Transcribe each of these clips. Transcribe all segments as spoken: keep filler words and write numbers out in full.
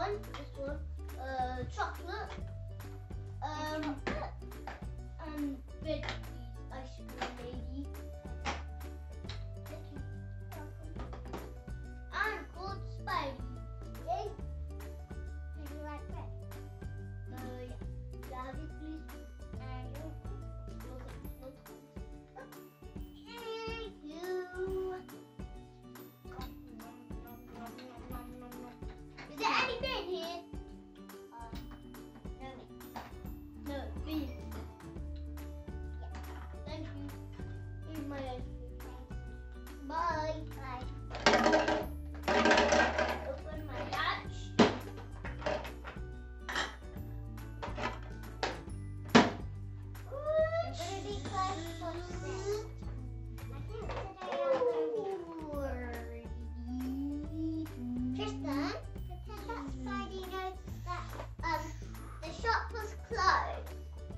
one, this one, uh, chocolate, um, and red please, ice cream lady. Thank you. And called Spidey. Yay. Do you like red? Uh, yeah. Can I have it please? And you. Thank you. Is there any bread here? Uh, no. No, please. Yeah. Thank you. Here's my ice cream. Bye. Bye. Open my hatch. I'm gonna be class first. Tristan, pretend that Spidey knows that um the shop was closed.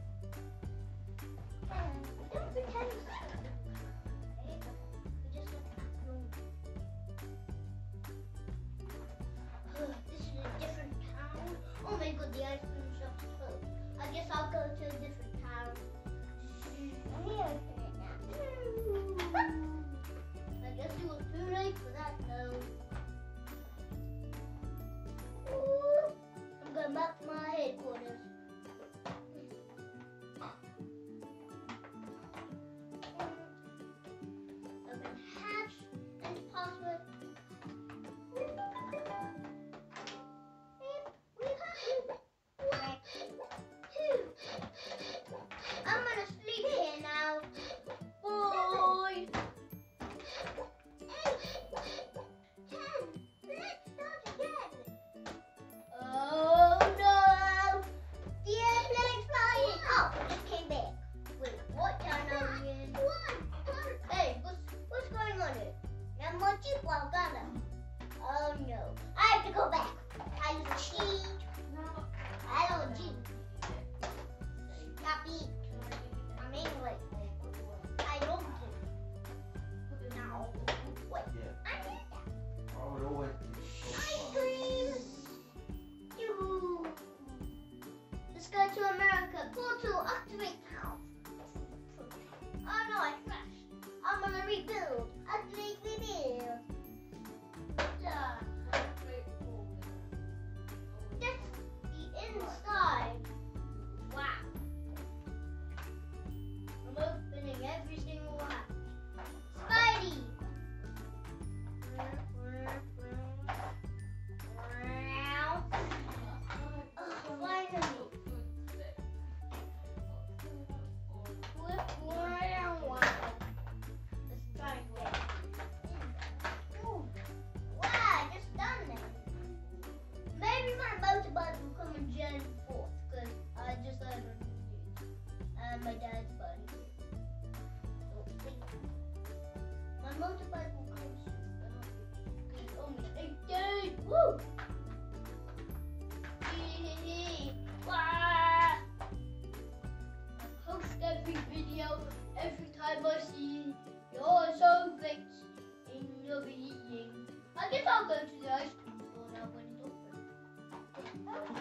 Um, don't pretend. Okay, we just want to act normal. This is a different town. Oh my god, the ice cream shop's closed. I guess I'll go to a different town. Let me open it now. I guess it was too late for that though. Ooh, I'm going back to my headquarters. Open hatch and password. I'm gonna sleep here now. Bye. Ten. Let's start again. Oh no! The airplane's flying. Oh, it came back. Wait, what channel are we in? Hey, what's what's going on here? I'm on cheap while gonna. Oh no! I have to go back. I cheat. I don't cheat. Copy. I'm English. I don't cheat. No. Wait. I need that. I would always Ice cream. Yoo-hoo. Let's go to America. Portal activate now. Oh no, I crashed. I'm gonna rebuild. Activate rebuild. Yeah. That's the inside. Wow. I'm opening every single one. Spidey. Oh, finally. Let's try again. Ooh. Wow, I just done that. Maybe my motorbike will come in January fourth because I just heard on the news. And my dad's buddy. My motorbike will come soon. It's only eight days. Woo! Wah! I post every video every time I see you're so great in your eating. I guess I'll go to the ice cream store now when it's open.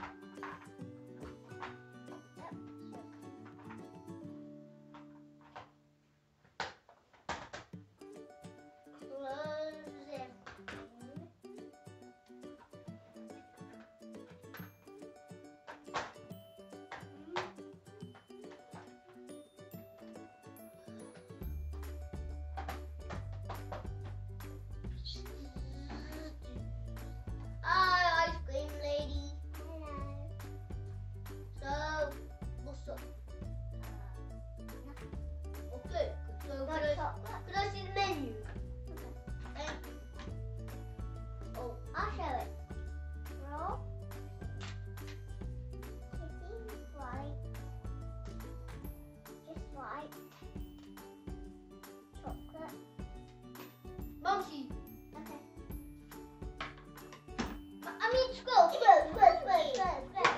Close everything. Hi, ice cream lady. Hello. So, what's up? Okay, so could I, could I see the menu? Thank you. Oh, I'll show it. Roll. Chicken, white. Just white. Chocolate. Monkey. Okay. I mean, scroll, scroll, scroll, scroll, scroll, scroll.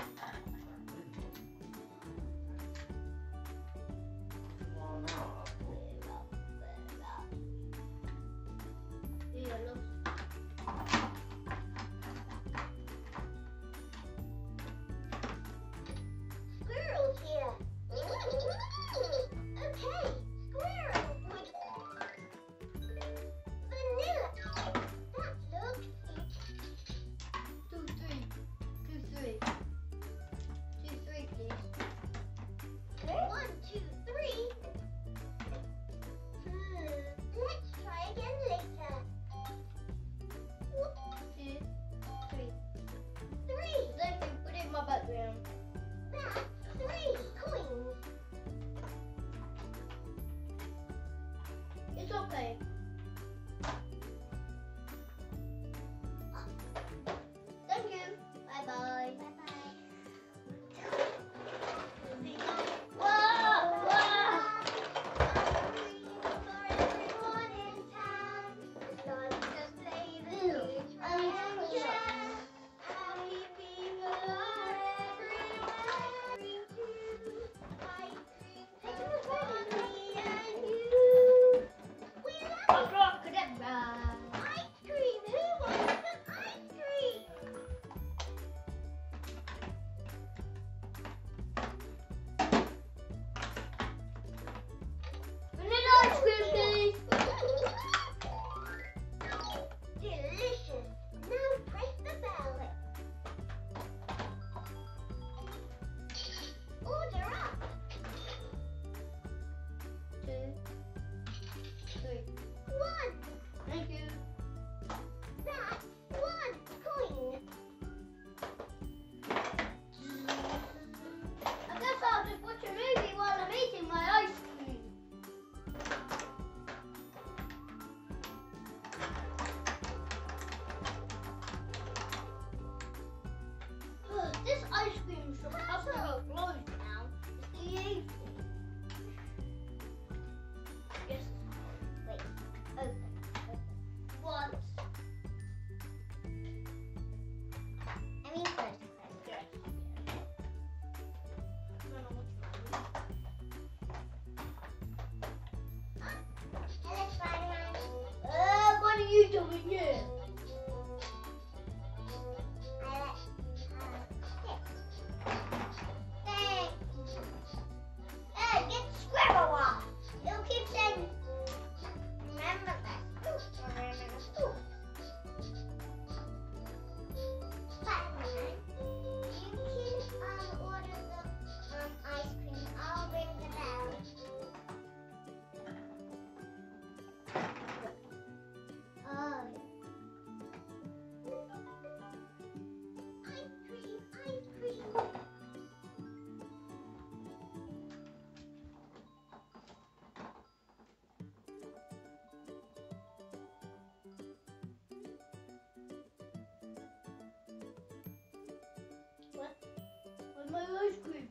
my ice cream?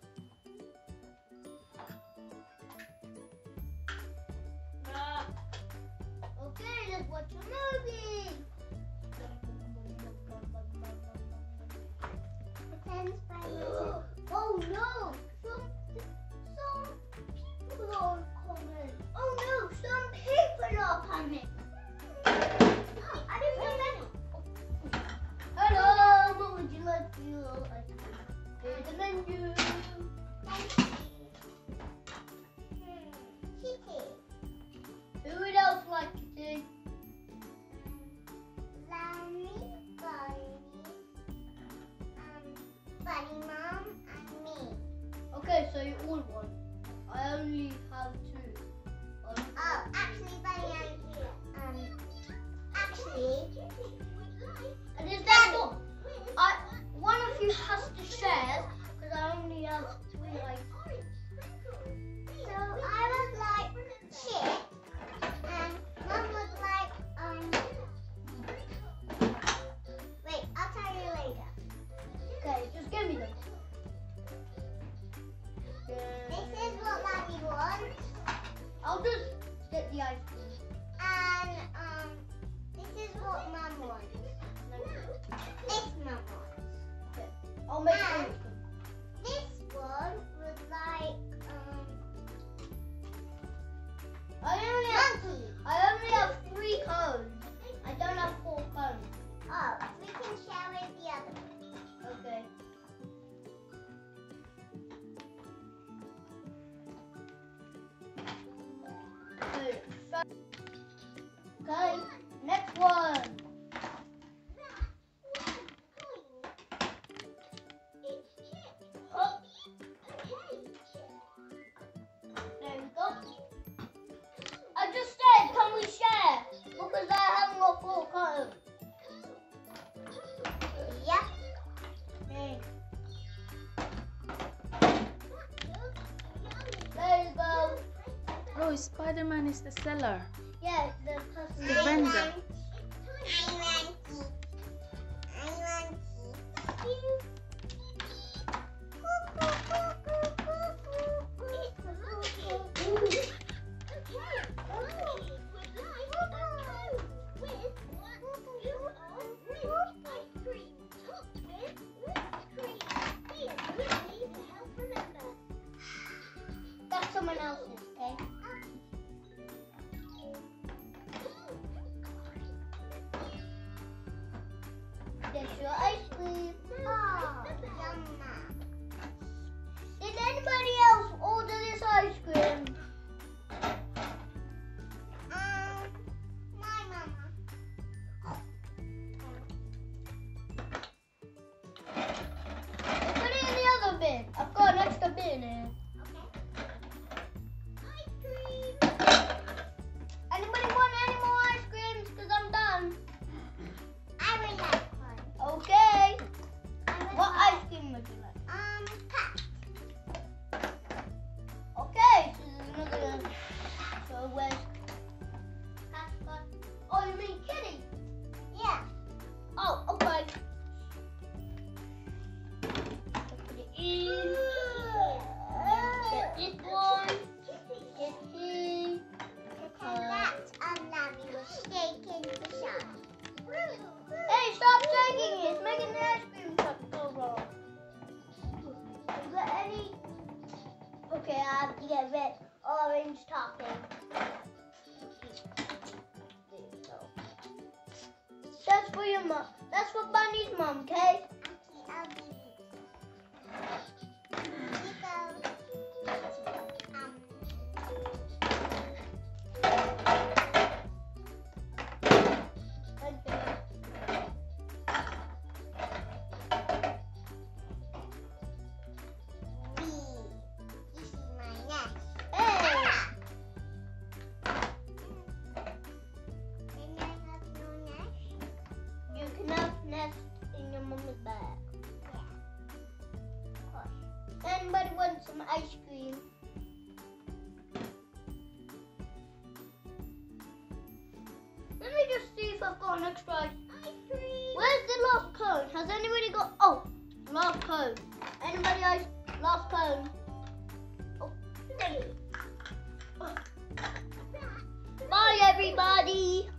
Ah. Okay, let's watch a movie. Pretend Spider-Man. Oh no! Some, some people are coming. Oh no! Some people are coming. I didn't know any. Hello, what would you like to do? Here's the menu. Kitty. Who would else like to do? Lammy, Bunny, um, Bunny Mom, and me. Okay, so you all won. I only have two. Um, oh, actually, Bunny and you. Um, actually, and is that what? I one of you has to share because I only have three ice cream. So I would like chips, and Mum would like um. Wait, I'll tell you later. Okay, just give me them. This is what Mommy wants. I'll just get the ice cream. And um, this is what Mum wants. This Mum wants. Okay. I'll make And it. this one would like um I only have monkey. I only have three cones. I don't have four cones. Oh, we can share with the other one. Okay. Good. Okay, next one. Oh, there we go. I just said, can we share? Because I haven't got four cones. Yep. Okay. There you go. Oh, Spider-Man is the seller. Yeah, the person. The vendor. I want it. I want it. That's someone else's, okay? There's your ice cream. Oh, yumma. Did anybody else order this ice cream? Um, my mama. Put it in the other bin. I've got an extra bin here. Anybody want any more ice creams? Because I'm done. I would like one. Okay. I would What like, ice cream would you like? um, cut. Okay, so there's another. So where's Casper? Oh, you mean Kitty? Yeah. Oh, okay. Put it in. Get this one. Get him. Because that um, Lammy was shaking the shot. Hey, stop shaking it. It's making the ice cream cup go wrong. Is there any? Okay, I have to get red orange topping. There you go. That's for your mom. That's for Bunny's mom, okay? Okay, I'll do it. Here you go. Um, Okay. B. This is my nest. Hey! And I have no nest. You can have nest in your mama's bag. Yeah. Of course. Anybody want some ice cream? Let me just see if I've got an extra ice. Ice cream. Where's the last cone? Has anybody got? Oh, last cone. Anybody else? Last cone. Oh, three. Bye, everybody.